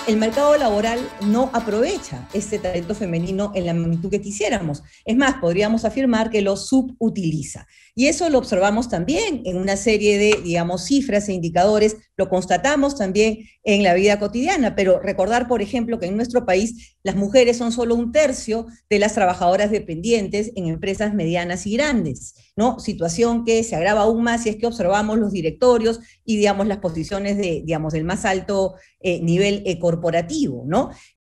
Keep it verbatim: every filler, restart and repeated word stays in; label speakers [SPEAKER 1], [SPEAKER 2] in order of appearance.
[SPEAKER 1] el mercado laboral no aprovecha este talento femenino en la magnitud que quisiéramos. Es más, podríamos afirmar que lo subutiliza. Y eso lo observamos también en una serie de, digamos, cifras e indicadores, lo constatamos también en la vida cotidiana, pero recordar, por ejemplo, que en nuestro país las mujeres son solo un tercio de las trabajadoras dependientes en empresas medianas y grandes, ¿no? Situación que se agrava aún más si es que observamos los directorios y, digamos, las posiciones de, digamos, del más alto eh, nivel eh, corporativo, ¿no?